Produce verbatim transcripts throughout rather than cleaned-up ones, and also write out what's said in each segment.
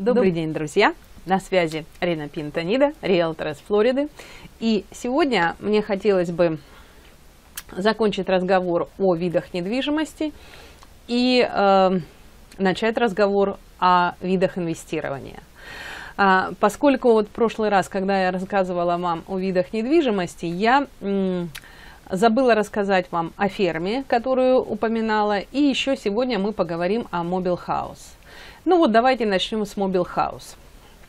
Добрый день, друзья! На связи Рина Пинто-Нида, риэлтор из Флориды. И сегодня мне хотелось бы закончить разговор о видах недвижимости и э, начать разговор о видах инвестирования. А, поскольку вот в прошлый раз, когда я рассказывала вам о видах недвижимости, я м, забыла рассказать вам о ферме, которую упоминала, и еще сегодня мы поговорим о Mobile House. Ну вот давайте начнем с Mobile House.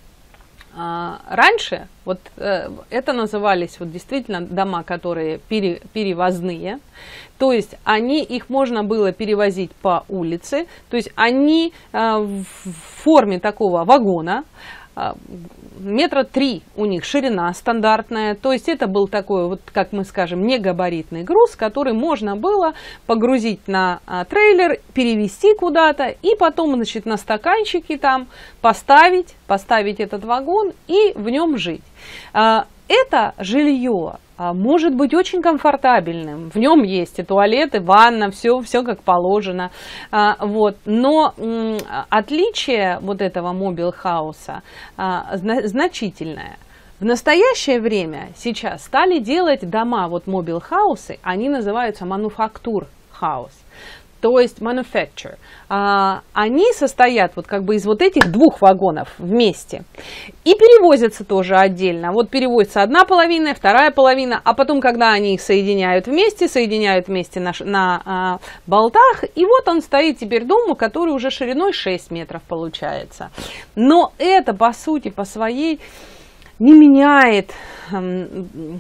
А, раньше вот э, это назывались вот действительно дома, которые пере, перевозные, то есть они, их можно было перевозить по улице, то есть они э, в форме такого вагона, э, метра три у них ширина стандартная, то есть это был такой, вот как мы скажем, негабаритный груз, который можно было погрузить на а, трейлер, перевезти куда-то и потом, значит, на стаканчики там поставить, поставить этот вагон и в нем жить. А, это жилье а, может быть очень комфортабельным, в нем есть и туалет, и ванна, все, все как положено, а, вот. Но м, отличие вот этого Mobile House а, зна значительное. В настоящее время сейчас стали делать дома, вот Mobile House, они называются Manufacture House. То есть manufacture, а, они состоят вот как бы из вот этих двух вагонов вместе и перевозятся тоже отдельно. Вот перевозится одна половина, вторая половина, а потом, когда они их соединяют вместе, соединяют вместе на, на а, болтах, и вот он стоит теперь дом, который уже шириной шесть метров получается. Но это по сути, по своей не меняет эм,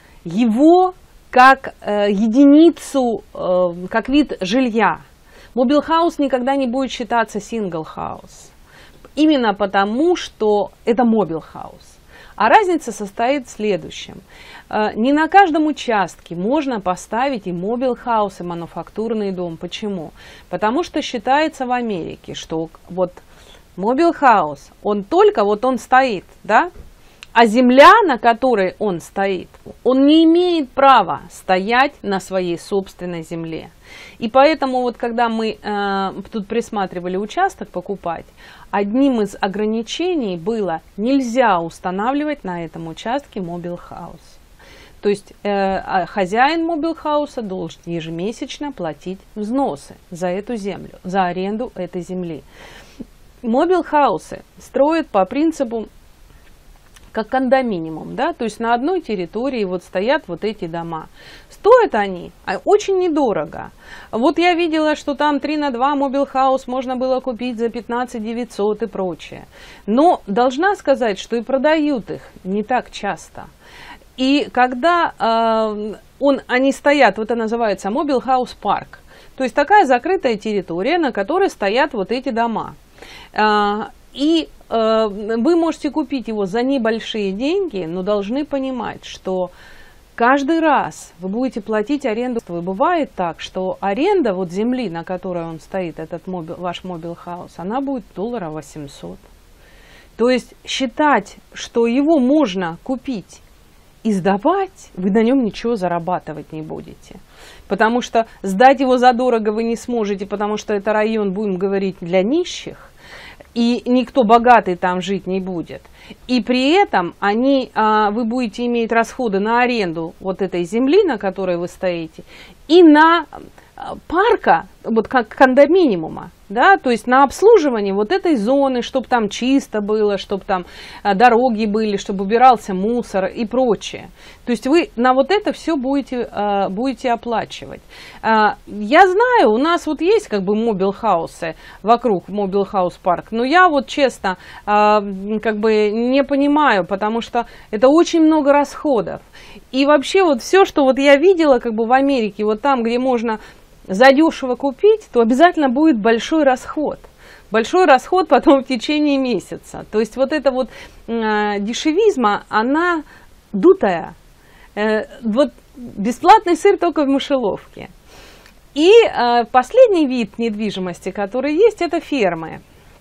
его как э, единицу, э, как вид жилья. Mobile House никогда не будет считаться Single House. Именно потому, что это Mobile House. А разница состоит в следующем. Э, не на каждом участке можно поставить и Mobile House, и мануфактурный дом. Почему? Потому что считается в Америке, что вот Mobile House, он только вот он стоит, да? А земля, на которой он стоит, он не имеет права стоять на своей собственной земле. И поэтому вот когда мы э, тут присматривали участок покупать, одним из ограничений было нельзя устанавливать на этом участке Mobile House. То есть э, хозяин Mobile House должен ежемесячно платить взносы за эту землю, за аренду этой земли. Mobile House строят по принципу как кондоминиум, да, то есть на одной территории вот стоят вот эти дома. Стоят они очень недорого. Вот я видела, что там три на два Mobile House можно было купить за пятнадцать девятьсот и прочее. Но должна сказать, что и продают их не так часто. И когда э, он, они стоят, вот это называется Mobile House Park, то есть такая закрытая территория, на которой стоят вот эти дома. Э, и вы можете купить его за небольшие деньги, но должны понимать, что каждый раз вы будете платить аренду. И бывает так, что аренда вот земли, на которой он стоит, этот мобил, ваш Mobile House, она будет долларов восемьсот. То есть считать, что его можно купить и сдавать, вы на нем ничего зарабатывать не будете. Потому что сдать его задорого вы не сможете, потому что это район, будем говорить, для нищих. И никто богатый там жить не будет. И при этом они, а, вы будете иметь расходы на аренду вот этой земли, на которой вы стоите, и на парка, вот как кондоминиума, да, то есть на обслуживание вот этой зоны, чтобы там чисто было, чтобы там а, дороги были, чтобы убирался мусор и прочее. То есть вы на вот это все будете, а, будете оплачивать. А, я знаю, у нас вот есть как бы Mobile House вокруг Mobile House Park, но я вот честно а, как бы не понимаю, потому что это очень много расходов. И вообще вот все, что вот я видела как бы в Америке, вот там, где можно задешево купить, то обязательно будет большой расход. Большой расход потом в течение месяца. То есть вот эта вот э, дешевизма, она дутая. Э, вот бесплатный сыр только в мышеловке. И э, последний вид недвижимости, который есть, это фермы.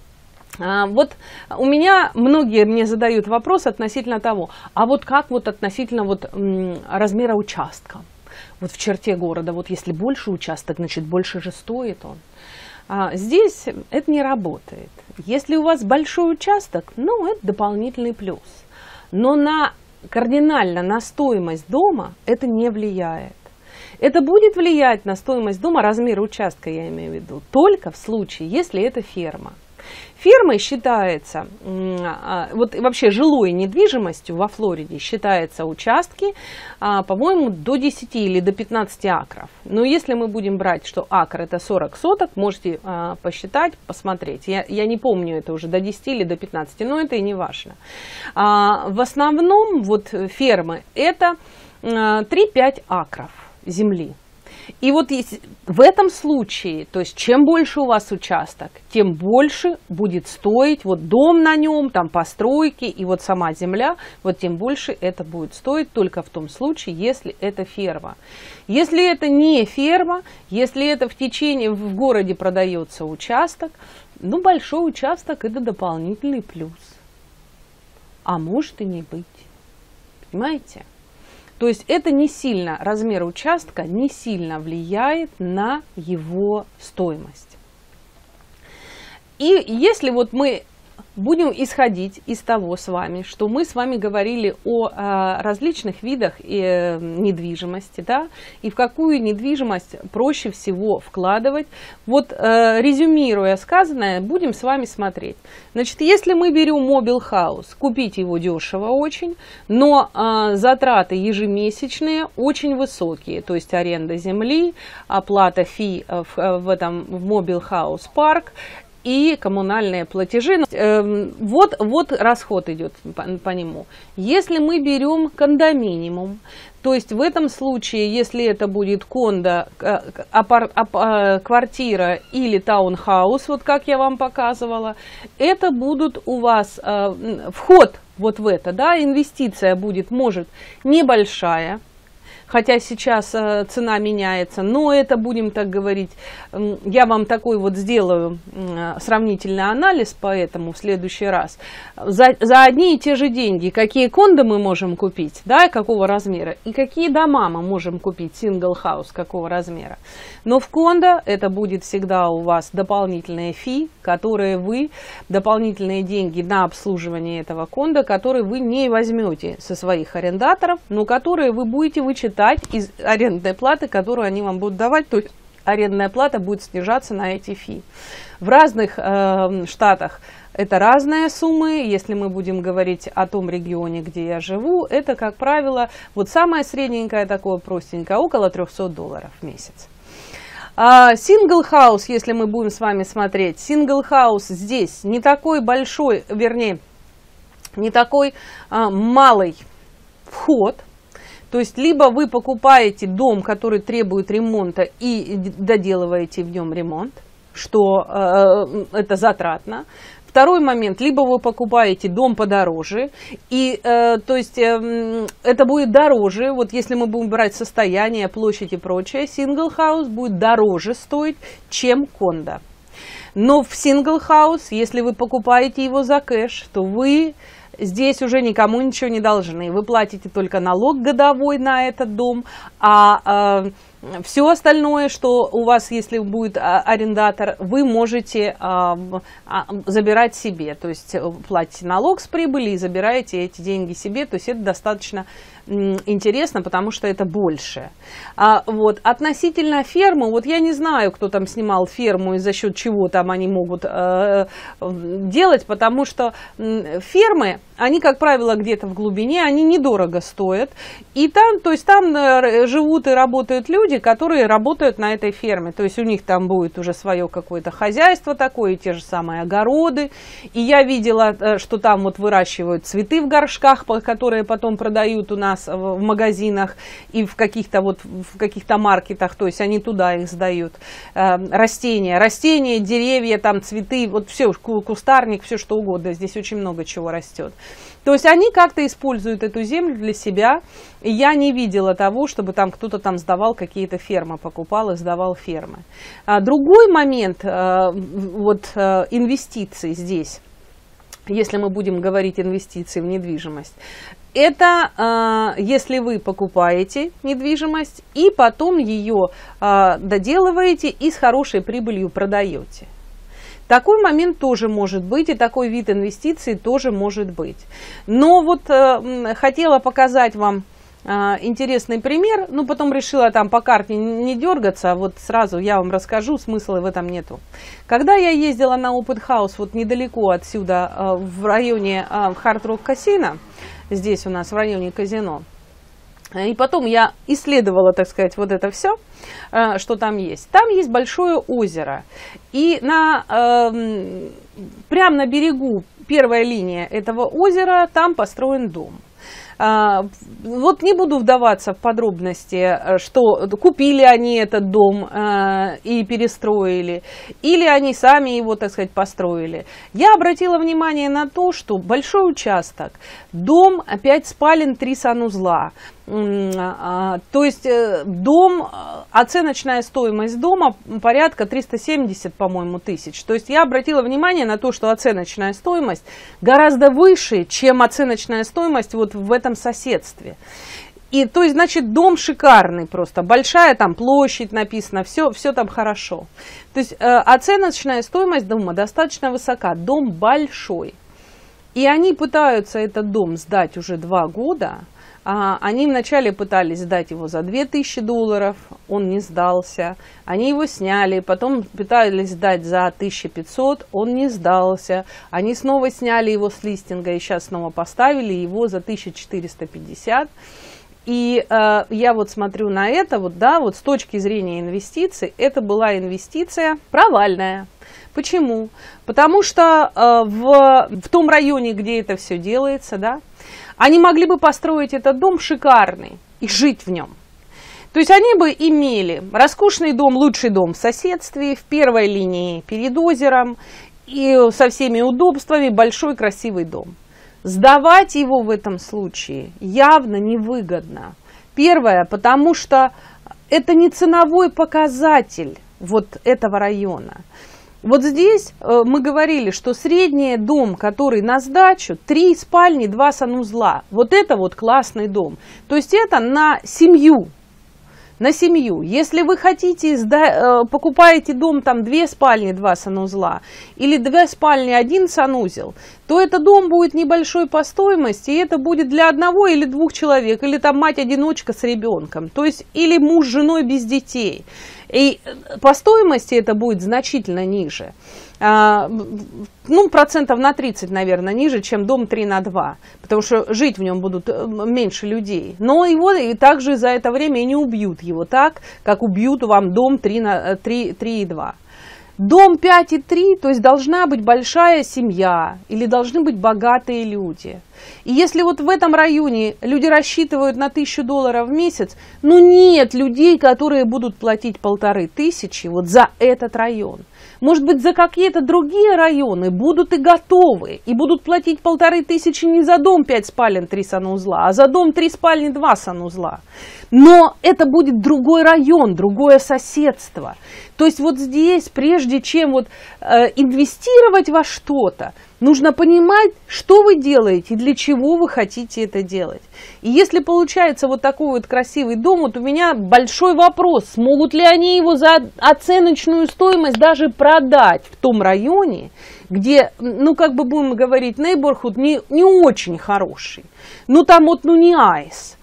А, вот у меня многие мне задают вопрос относительно того, а вот как вот относительно вот, м, размера участка? Вот в черте города, вот если больше участок, значит больше же стоит он. А, здесь это не работает. Если у вас большой участок, ну, это дополнительный плюс. Но на кардинально на стоимость дома это не влияет. Это будет влиять на стоимость дома, размер участка, я имею в виду, только в случае, если это ферма. Фермой считается, вот вообще жилой недвижимостью во Флориде считаются участки, по-моему, до десяти или до пятнадцати акров. Но если мы будем брать, что акр это сорок соток, можете посчитать, посмотреть. Я, я не помню, это уже до десяти или до пятнадцати, но это и не важно. В основном вот фермы это три-пять акров земли. И вот в этом случае, то есть чем больше у вас участок, тем больше будет стоить вот дом на нем, там постройки и вот сама земля, вот тем больше это будет стоить только в том случае, если это ферма. Если это не ферма, если это в течение, в городе продается участок, ну большой участок это дополнительный плюс. А может и не быть. Понимаете? То есть это не сильно, размер участка не сильно влияет на его стоимость. И если вот мы будем исходить из того с вами, что мы с вами говорили о, о различных видах э, недвижимости, да, и в какую недвижимость проще всего вкладывать, вот э, резюмируя сказанное, будем с вами смотреть. Значит, если мы берем мобил хаус, купить его дешево очень, но э, затраты ежемесячные очень высокие, то есть аренда земли, оплата фи в, в этом в мобил хаус парк, и коммунальные платежи. Вот, вот расход идет по, по нему. Если мы берем кондоминиум, то есть в этом случае, если это будет кондо, апар, ап, квартира или таунхаус, вот как я вам показывала, это будут у вас э, вход вот в это, да, инвестиция будет, может, небольшая. Хотя сейчас э, цена меняется, но это, будем так говорить, э, я вам такой вот сделаю э, сравнительный анализ, поэтому в следующий раз. За, за одни и те же деньги, какие кондо мы можем купить, да, какого размера, и какие дома мы можем купить, сингл хаус, какого размера. Но в кондо это будет всегда у вас дополнительные фи, которые вы, дополнительные деньги на обслуживание этого кондо, которые вы не возьмете со своих арендаторов, но которые вы будете вычитать из арендной платы, которую они вам будут давать, то есть арендная плата будет снижаться на эти фи. В разных э, штатах это разные суммы. Если мы будем говорить о том регионе, где я живу, это, как правило, вот самое средненькое такое простенькое, около трёхсот долларов в месяц. Сингл хаус, если мы будем с вами смотреть, сингл хаус здесь не такой большой, вернее, не такой а, малый вход. То есть, либо вы покупаете дом, который требует ремонта, и доделываете в нем ремонт, что э, это затратно. Второй момент, либо вы покупаете дом подороже, и, э, то есть, э, это будет дороже, вот если мы будем брать состояние, площадь и прочее, сингл хаус будет дороже стоить, чем кондо. Но в сингл хаус, если вы покупаете его за кэш, то вы здесь уже никому ничего не должны. Вы платите только налог годовой на этот дом, а э, все остальное, что у вас, если будет арендатор, вы можете э, забирать себе. То есть платите налог с прибыли и забираете эти деньги себе. То есть это достаточно интересно, потому что это больше. А, вот, относительно фермы, вот я не знаю, кто там снимал ферму и за счет чего там они могут э, делать, потому что фермы, они, как правило, где-то в глубине, они недорого стоят. И там, то есть там живут и работают люди, которые работают на этой ферме. То есть у них там будет уже свое какое-то хозяйство такое, те же самые огороды. И я видела, что там вот выращивают цветы в горшках, которые потом продают у нас в магазинах и в каких-то вот в каких-то маркетах, то есть они туда их сдают. Растения, растения, деревья, там цветы, вот все, кустарник, все что угодно, здесь очень много чего растет. То есть они как-то используют эту землю для себя, и я не видела того, чтобы там кто-то там сдавал какие-то фермы, покупал и сдавал фермы. А другой момент, вот инвестиции здесь, если мы будем говорить инвестиции в недвижимость, это если вы покупаете недвижимость и потом ее доделываете и с хорошей прибылью продаете. Такой момент тоже может быть, и такой вид инвестиций тоже может быть. Но вот э, хотела показать вам э, интересный пример, но потом решила там по карте не дергаться, вот сразу я вам расскажу, смысла в этом нету. Когда я ездила на Open House вот недалеко отсюда, э, в районе э, Hard Rock Casino, здесь у нас в районе казино, и потом я исследовала, так сказать, вот это все, что там есть. Там есть большое озеро. И на, э, прямо на берегу, первая линия этого озера, там построен дом. Вот не буду вдаваться в подробности, что купили они этот дом э, и перестроили, или они сами его, так сказать, построили. Я обратила внимание на то, что большой участок, дом, пять спален, три санузла. То есть дом, оценочная стоимость дома порядка триста семьдесят, по-моему, тысяч. То есть я обратила внимание на то, что оценочная стоимость гораздо выше, чем оценочная стоимость вот в этом соседстве. И то есть, значит, дом шикарный просто, большая там площадь написано, все, все там хорошо. То есть оценочная стоимость дома достаточно высока, дом большой. И они пытаются этот дом сдать уже два года. Они вначале пытались сдать его за две тысячи долларов, он не сдался. Они его сняли, потом пытались сдать за тысячу пятьсот, он не сдался. Они снова сняли его с листинга и сейчас снова поставили его за тысячу четыреста пятьдесят. И э, я вот смотрю на это, вот, да, вот с точки зрения инвестиций, это была инвестиция провальная. Почему? Потому что э, в, в том районе, где это все делается, да, они могли бы построить этот дом шикарный и жить в нем. То есть они бы имели роскошный дом, лучший дом в соседстве, в первой линии перед озером и со всеми удобствами, большой красивый дом. Сдавать его в этом случае явно невыгодно. Первое, потому что это не ценовой показатель вот этого района. Вот здесь э, мы говорили, что средний дом, который на сдачу, три спальни, два санузла. Вот это вот классный дом. То есть это на семью. На семью. Если вы хотите, сда- э, покупаете дом, там две спальни, два санузла, или две спальни, один санузел, то это дом будет небольшой по стоимости, и это будет для одного или двух человек, или там мать-одиночка с ребенком, то есть или муж с женой без детей. И по стоимости это будет значительно ниже, а, ну, процентов на тридцать, наверное, ниже, чем дом три на два, потому что жить в нем будут меньше людей. Но его и также за это время и не убьют его так, как убьют вам дом три и два. Дом пять и три, то есть должна быть большая семья или должны быть богатые люди. И если вот в этом районе люди рассчитывают на тысячу долларов в месяц, ну нет людей, которые будут платить полторы тысячи вот за этот район. Может быть, за какие-то другие районы будут и готовы, и будут платить полторы тысячи не за дом пять спален, три санузла, а за дом три спальни, два санузла. Но это будет другой район, другое соседство. То есть вот здесь, прежде чем вот, э, инвестировать во что-то, нужно понимать, что вы делаете, для чего вы хотите это делать. И если получается вот такой вот красивый дом, вот у меня большой вопрос, смогут ли они его за оценочную стоимость даже продать в том районе, где, ну как бы будем говорить, neighborhood не, не очень хороший. Ну там вот, ну не айс.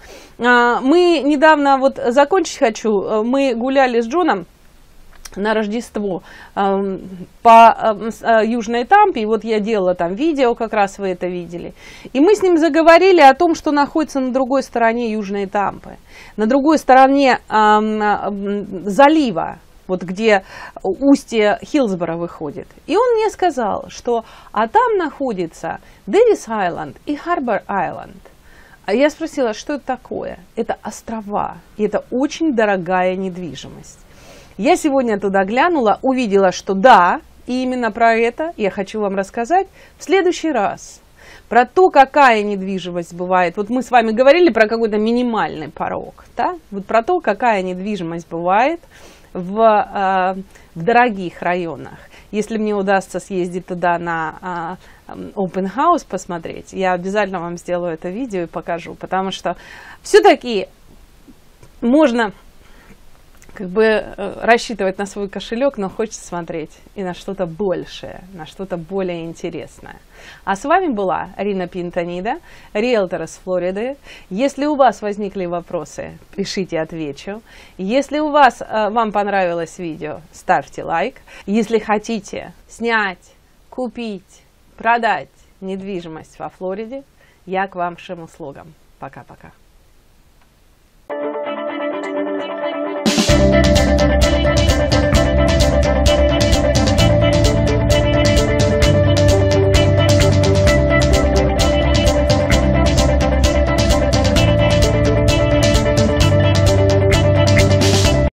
Мы недавно, вот закончить хочу, мы гуляли с Джоном на Рождество э, по э, Южной Тампе, и вот я делала там видео, как раз вы это видели, и мы с ним заговорили о том, что находится на другой стороне Южной Тампы, на другой стороне э, э, залива, вот где устье Хиллсборо выходит. И он мне сказал, что а там находится Дэвис Айленд и Харбор Айленд. А я спросила, что это такое? Это острова, и это очень дорогая недвижимость. Я сегодня туда глянула, увидела, что да, и именно про это я хочу вам рассказать в следующий раз. Про то, какая недвижимость бывает. Вот мы с вами говорили про какой-то минимальный порог. Да? Вот про то, какая недвижимость бывает в, э, в дорогих районах. Если мне удастся съездить туда на а, open house посмотреть, я обязательно вам сделаю это видео и покажу, потому что все-таки можно как бы рассчитывать на свой кошелек, но хочется смотреть и на что-то большее, на что-то более интересное. А с вами была Рина Пинтонида, риэлтор из Флориды. Если у вас возникли вопросы, пишите, отвечу. Если у вас, вам понравилось видео, ставьте лайк. Если хотите снять, купить, продать недвижимость во Флориде, я к вашим услугам. Пока-пока.